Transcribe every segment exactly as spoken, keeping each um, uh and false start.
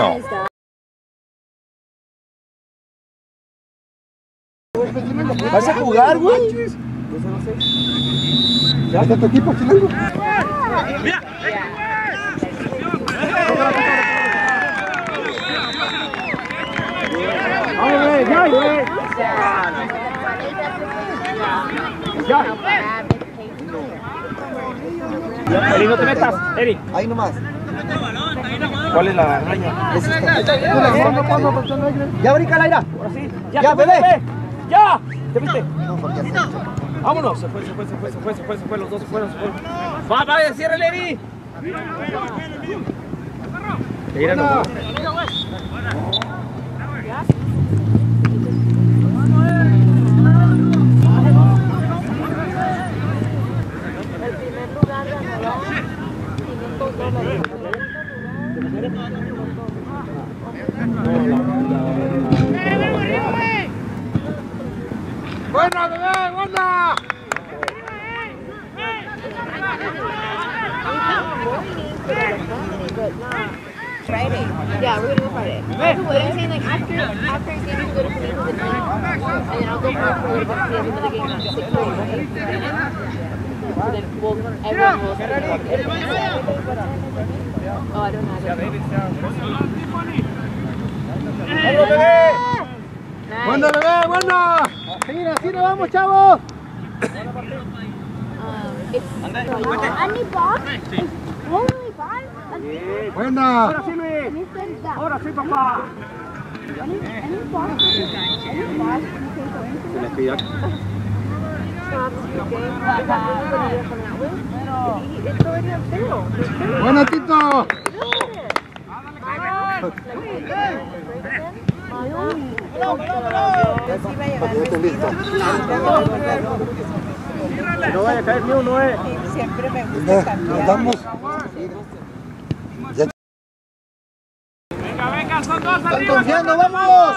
No. ¿Vas a jugar, güey? ¿Ya está tu equipo, Chilango? ¡Mira! ¡Vamos, güey! ¡Ya, güey! ¡Ya! Eri, no te metas, Eri. Ahí nomás. ¿Cuál es la araña? ¡Ya brinca, Laira! Ahora sí. Ya, ¡Ya, bebé! bebé. ¡Ya! ¿Te viste? No, porque así. Vámonos. Se fue, se fue, se fue, se fue, se fue, se fue, los dos se fueron, se fueron. Va, va, ciérrale, Eri. Míralo. ¡Buena, bebé! ¡Buena! Friday. Yeah, we're gonna go Friday. But I'm saying like after after a game we go to Phoenix with the team, and then I'll go for a little bit to the end of the game at six thirty, right? So then we'll everyone will start Oh, I don't know. ¡Vamos, bebé! ¡Buena, bebé! ¡Buena! ¡Así, así nos vamos, chavos! Um, it's any box is totally fine. ¡Buena! Ahora sí, Luis. Ahora sí, papá. Any any box, any box you can go into. It's already on sale. ¡Buena, Tito! No vaya a caer ni uno, eh. Siempre me gusta cambiar. Nos damos. Ya. Venga, venga, son dos ¡Están arriba. confiando, vamos!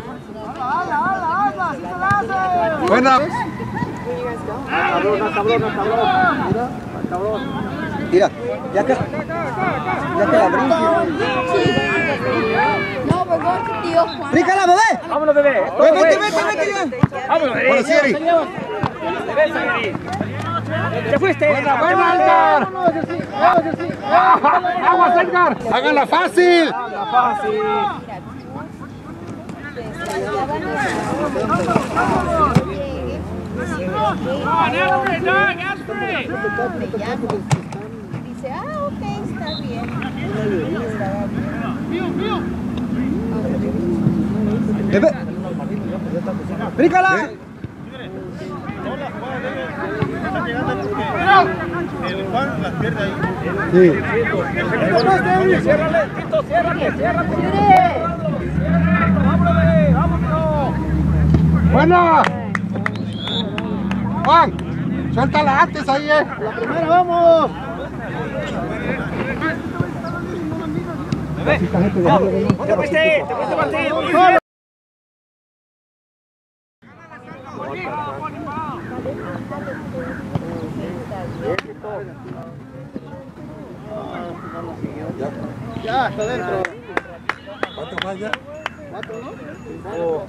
¡Buena! Cabrón, cabrón, cabrón. Mira, Cabrón. mira, ya que, ya que la brinque. No, we're going to Tío Juan. ¡Bríncala, bebé! Vámonos, bebé. ¡Vete, vete, vete, vete! Vámonos, Eri. Ahora sí, Eri. Esa, Eri. Te fuiste. ¡Buena, buena, Edgar! ¡Aguas, Edgar! ¡Háganla fácil! La fácil. Dice, ah, ok, está bien. ¡Bebé! ¡Bríncala! El Juan las pierde ahí. Sí. Ciérrale, Tito, ciérrale, ciérrale. Vámonos, bebé, vámonos. ¡Buena! Juan, suéltala antes ahí, eh. La primera, vamos. Bebé, te fuiste, te fuiste, Martín. Ya, está dentro. ¿Cuánto más ya? ¿Cuatro, no? Oh.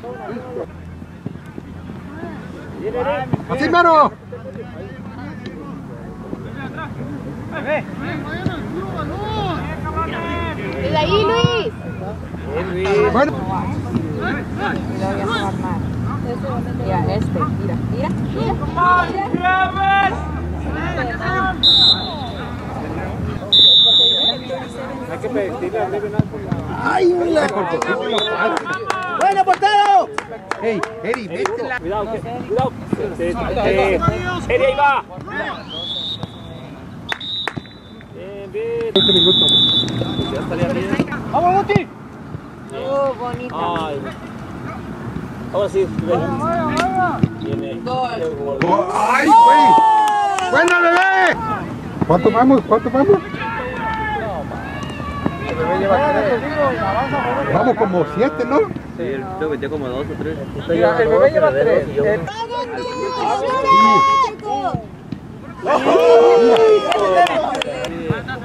¡Así, mero! ¡Desde ahí, Luis! Bueno. Ya, este, mira, mira, Hay que pedirle a Breve ¡Ay, una! ¡Bueno, portero! ¡Ey, Eri, métela! Cuidado, que, cuidado. Eh, Eri, ahí va. Bien, bien. veinte minutos. Ya estaría bien. ¡Vamos, Guti! oh, bonita. Ay. Ahora sí, viene. ¡Ay, güey! ¡Buena, bebé! ¿Cuánto vamos? ¿Cuánto vamos? El bebé lleva tres. Vamos como siete, ¿no? Sí, creo que tenía como dos o tres. Mira, el bebé lleva tres. El...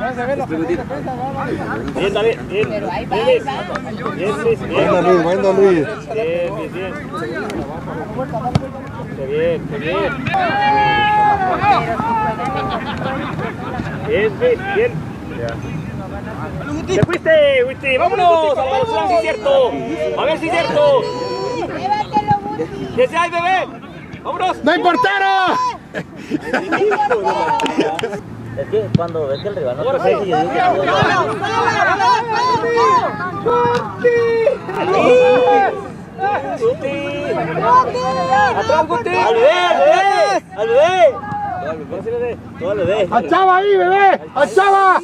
Bien, David, bien. Pero ahí va, Bien, ahí Luis. va. Bien, Luis, bien. Buena Luis, buena Luis. Bien, bien, bien. Qué bien, qué bien. Bien, Luis, bien. ¡Te fuiste, Wisti! ¡Vámonos! ¡A la velocidad, sí es cierto! ¡A ver si es cierto! Llévatelo, Guti. ¡Desde ahí, bebé! ¡Vámonos! ¡No hay portero! Es que cuando ves que el rival no Ahora te sí. pasa, yo digo que ¡Guti! ¡Atrás, Guti! ¡Al bebé, al bebé! ¡Al bebé! ¡Todo al bebé! ¡A Chava ahí, bebé! ¡A Chava!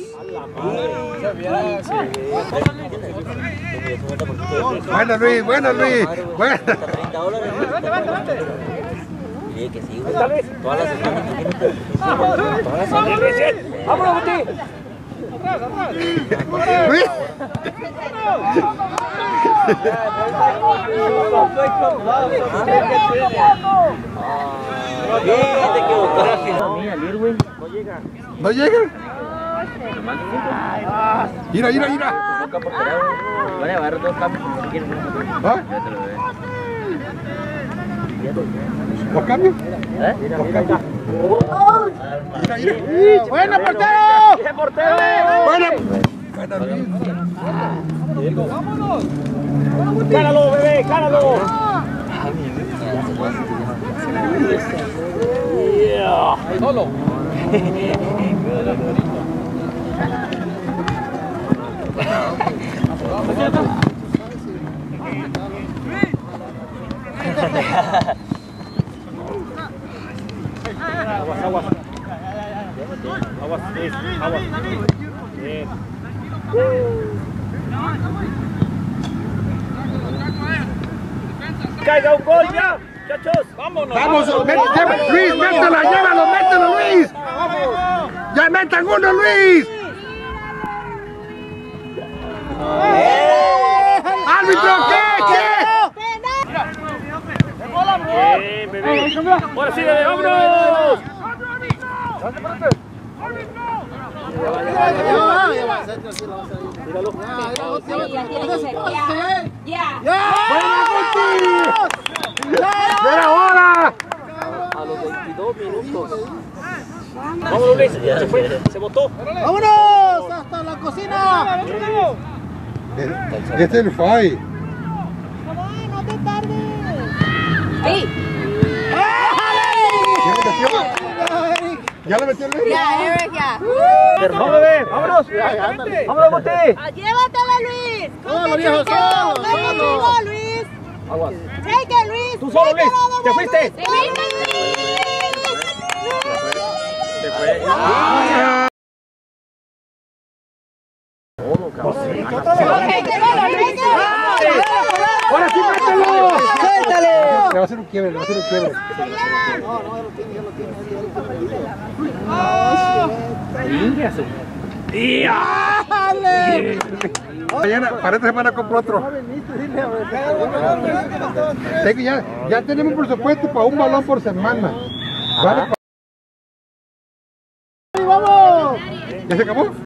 Buena Luis, buena Luis. Buena. treinta dólares. Dile que sí, güey. Tal vez. Todas las semanas. ¡Vámonos, Guti! Luis. Bien, te equivocaste. Mira, Lir, güey. No llega. ¿No llega? Mira, mira, mira. Nunca por querer. Van a llevar dos cambios si quieren. ¿Ah? Ya te lo veo. ¿Los cambios? ¿Eh? Los cambios. Mira, mira. ¡Buena, portero! ¡Bien, portero! Buena. Buena Luis. ¡Cáralo, bebé! ¡Cáralo! Yeah. Solo. Aguas, aguas. Aguas, Luis, aguas. Bien. ¡Caiga un gol ya! ¡Muchachos! ¡Vámonos! Vamos, met- lleva- Luis, métela, llévalo, mételo, Luis. Ya metan uno, Luis. ¡Árbitro, qué, qué! Bien, bebé. Ahora sí, bebé, vámonos. Míralo. Ya. ¡Buena, Guti! ¡Ya era hora! A los veintidós minutos. Vámonos, Luis. Se fue, se botó. ¡Vámonos! ¡Hasta la cocina! Este es el Fai. No te tardes. Ahí. ¿Ya le metió? ¿Ya le metió Luis? Ya, Eric, ya. Vamos, bebé. Vámonos. Vámonos, Guti. Llévatelo, Luis. ¡Solo, viejo, solo! ¡Solo! Luis. Aguas. Take it, Luis. Tú solo, Luis. Te fuiste. Take it, Se fue. ¡Ahora sí, mételo! ¡Suéltale! Le va a hacer un quiebre, le va a hacer un quiebre. Mañana, para esta semana compro otro. Tengo ya, ya tenemos un presupuesto para un balón por semana. ¿Vale? ¿Ya se acabó?